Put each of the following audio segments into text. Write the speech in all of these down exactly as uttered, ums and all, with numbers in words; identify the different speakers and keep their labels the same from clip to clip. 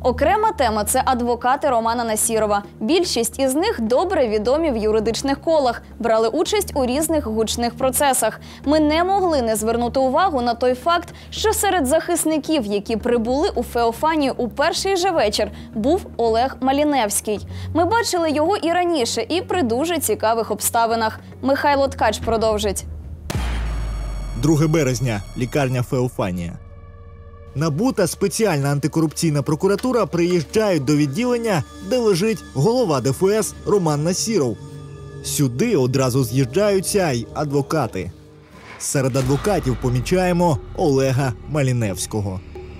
Speaker 1: Окрема тема – це адвокати Романа Насірова. Більшість із них добре відомі в юридичних колах, брали участь у різних гучних процесах. Ми не могли не звернути увагу на той факт, що серед захисників, які прибули у Феофанію у перший же вечір, був Олег Маліневський. Ми бачили його і раніше, і при дуже цікавих обставинах. Михайло Ткач продовжить.
Speaker 2: друге березня. Лікарня Феофанія. НАБУ та спеціальна антикорупційна прокуратура приїжджають до відділення, де лежить голова Де Фе Ес Роман Насіров. Сюди одразу з'їжджаються й адвокати. Серед адвокатів помічаємо Олега Маліневського.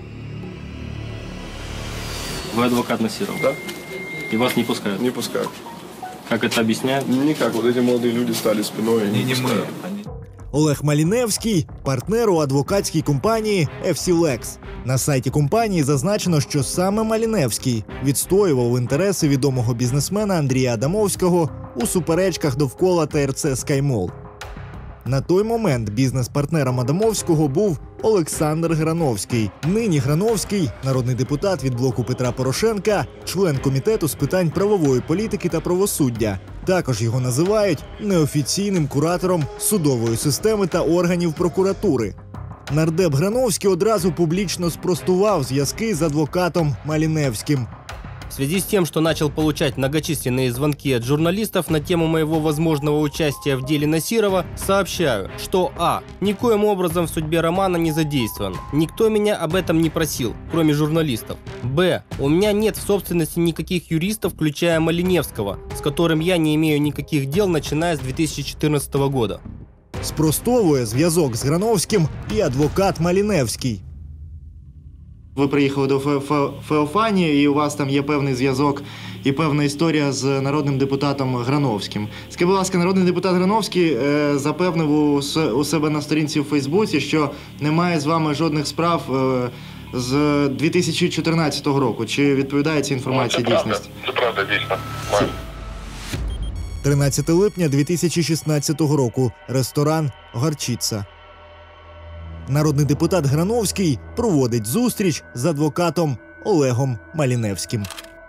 Speaker 3: Вы адвокат Насиров?
Speaker 4: Да.
Speaker 3: И вас не пускают?
Speaker 4: Не пускают.
Speaker 3: Как это объясняют?
Speaker 4: Никак. Вот эти молодые люди стали спиной. Не, не мы.
Speaker 2: Олег Маліневський – партнер у адвокатській компанії Еф Сі Лекс. На сайті компанії зазначено, що саме Маліневський відстоював інтереси відомого бізнесмена Андрія Адамовського у суперечках довкола Те Ер Це «Скаймол». На той момент бізнес-партнером Адамовського був Олександр Грановський. Нині Грановський – народний депутат від блоку Петра Порошенка, член комітету з питань правової політики та правосуддя. Також його називають неофіційним куратором судової системи та органів прокуратури. Нардеп Грановський одразу публічно спростував зв'язки з адвокатом Маліневським.
Speaker 5: В связи с тем, что начал получать многочисленные звонки от журналистов на тему моего возможного участия в деле Насирова, сообщаю, что а. никоим образом в судьбе Романа не задействован. Никто меня об этом не просил, кроме журналистов. б. у меня нет в собственности никаких юристов, включая Малиневского, с которым я не имею никаких дел, начиная с две тысячи четырнадцатого года.
Speaker 2: Спростовує зв'язок з Грановським і адвокат Маліневський. Ви приїхали до Фе Фе Феофанії, і у вас там є певний зв'язок і певна історія з народним депутатом Грановським. Скажіть, будь ласка, народний депутат Грановський е, запевнив у, у себе на сторінці в Фейсбуці, що немає з вами жодних справ е, з дві тисячі чотирнадцятого року. Чи відповідає ця інформація
Speaker 6: ну, це
Speaker 2: дійсності?
Speaker 6: Правда. Це правда, дійсно.
Speaker 2: тринадцяте липня дві тисячі шістнадцятого року. Ресторан «Горчиця». Народний депутат Грановський проводить зустріч з адвокатом Олегом Маліневським.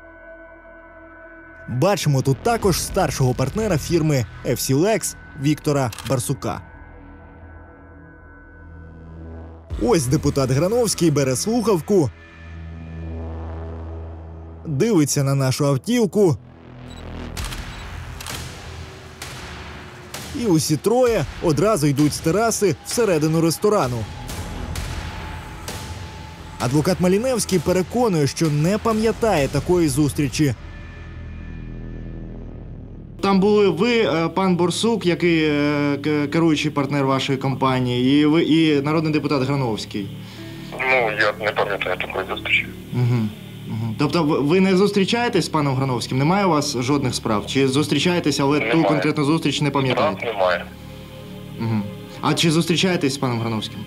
Speaker 2: Бачимо тут також старшого партнера фірми Еф Сі Лекс Віктора Барсука. Ось депутат Грановський бере слухавку, дивиться на нашу автівку. І усі троє одразу йдуть з тераси всередину ресторану. Адвокат Маліневський переконує, що не пам'ятає такої зустрічі. Там були ви, пан Борсук, який керуючий партнер вашої компанії, і ви, і народний депутат Грановський.
Speaker 6: Ну, я не пам'ятаю такої зустрічі.
Speaker 2: Угу. Угу. Тобто ви не зустрічаєтесь з паном Грановським? Немає у вас жодних справ? Чи зустрічаєтесь, але немає. Ту конкретну зустріч не пам'ятаєте?
Speaker 6: Справ немає.
Speaker 2: Угу. А чи зустрічаєтесь з паном Грановським?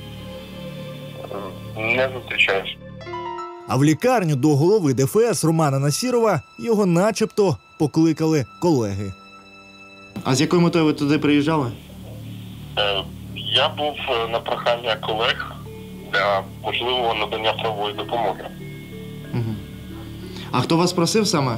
Speaker 6: Не зустрічаюсь.
Speaker 2: А в лікарню до голови Де Фе Ес Романа Насірова його начебто покликали колеги. А з якою метою ви туди приїжджали?
Speaker 6: Я був на прохання колег для можливого надання правової допомоги.
Speaker 2: Угу. А хто вас просив саме?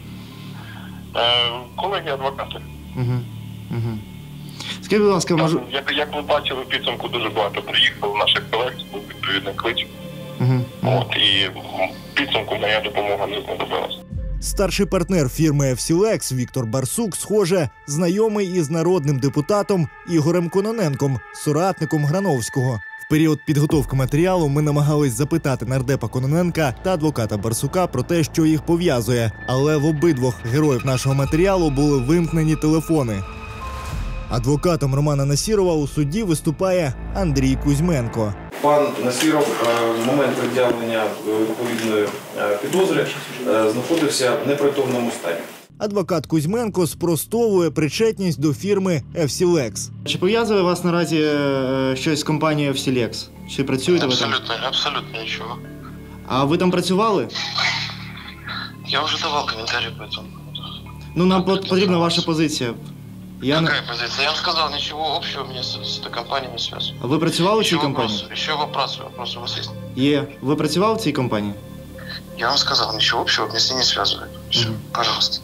Speaker 6: Колеги-адвокати.
Speaker 2: Угу. Угу. Скажіть, будь ласка, може...
Speaker 6: Як, як ви бачили, в підсумку дуже багато приїхало наших колег, був відповідний клич.
Speaker 2: Угу.
Speaker 6: От, і в підсумку моя допомога не знадобилась.
Speaker 2: Старший партнер фірми Еф Сі Лекс Віктор Барсук, схоже, знайомий із народним депутатом Ігорем Кононенком, соратником Грановського. В період підготовки матеріалу ми намагались запитати нардепа Кононенка та адвоката Барсука про те, що їх пов'язує, але в обидвох героїв нашого матеріалу були вимкнені телефони. Адвокатом Романа Насірова у суді виступає Андрій Кузьменко.
Speaker 7: Пан Насіров в момент пред'явлення відповідної підозри знаходився в непритомному стані.
Speaker 2: Адвокат Кузьменко спростовує причетність до фірми Еф Сі Лекс. Чи пов'язує вас наразі е, щось з компанією Еф Сі Лекс? Чи працюєте ви там?
Speaker 6: Абсолютно, абсолютно нічого.
Speaker 2: А ви там працювали?
Speaker 6: Я вже давав коментарі по цьому.
Speaker 2: Ну, нам потрібна ваша позиція. Я
Speaker 6: Какая не... позиция? Я вам сказал, ничего общего у меня с, с этой компанией не связано.
Speaker 2: А ви працювали в цій
Speaker 6: вопрос,
Speaker 2: компанії?
Speaker 6: Ще вопрос, вопрос у вас есть?
Speaker 2: Є. Ви працювали в цій компанії?
Speaker 6: Я вам сказал, ничего общего меня с ним не связывает. Все, пожалуйста.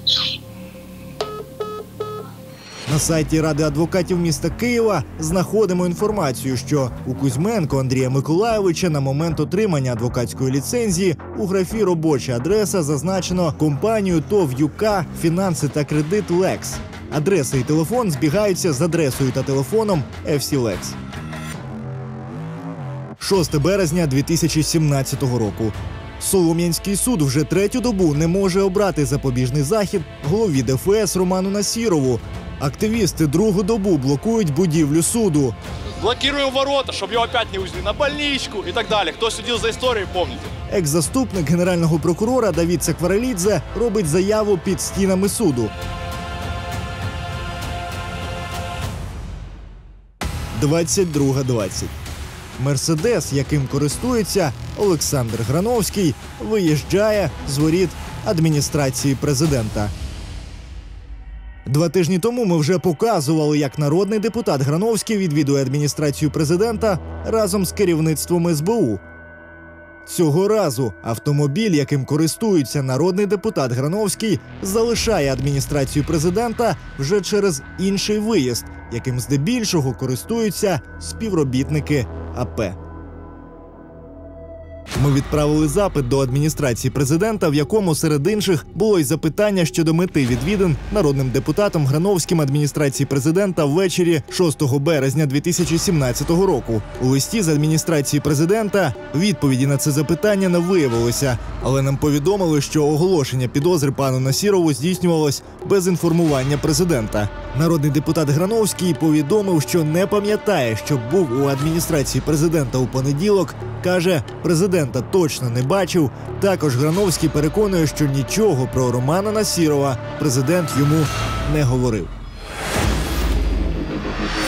Speaker 2: На сайті Ради адвокатів міста Києва знаходимо інформацію, що у Кузьменко Андрія Миколайовича на момент отримання адвокатської ліцензії у графі «Робоча адреса» зазначено компанію ТОВ «ЮК Фінанси та кредит Лекс». Адреса і телефон збігаються з адресою та телефоном еф сі Лекс. шостого березня дві тисячі сімнадцятого року. Солом'янський суд вже третю добу не може обрати запобіжний захід голові де еф ес Роману Насірову. Активісти другу добу блокують будівлю суду.
Speaker 8: Блокируем ворота, чтобы его опять не увезли на больничку и так далее. Кто следил за историей, помните.
Speaker 2: Екс-заступник генерального прокурора Давід Сакварелідзе робить заяву під стінами суду. двадцять друга двадцять. Мерседес, яким користується Олександр Грановський, виїжджає з воріт адміністрації президента. Два тижні тому ми вже показували, як народний депутат Грановський відвідує адміністрацію президента разом з керівництвом ес бе у. Цього разу автомобіль, яким користується народний депутат Грановський, залишає адміністрацію президента вже через інший виїзд, яким здебільшого користуються співробітники а пе. Ми відправили запит до адміністрації президента, в якому серед інших було й запитання щодо мети відвідин народним депутатом Грановським адміністрації президента ввечері шостого березня дві тисячі сімнадцятого року. У листі з адміністрації президента відповіді на це запитання не виявилося, але нам повідомили, що оголошення підозри пану Насірову здійснювалось без інформування президента. Народний депутат Грановський повідомив, що не пам'ятає, що був у адміністрації президента у понеділок. Каже, президента точно не бачив. Також Грановський переконує, що нічого про Романа Насірова президент йому не говорив.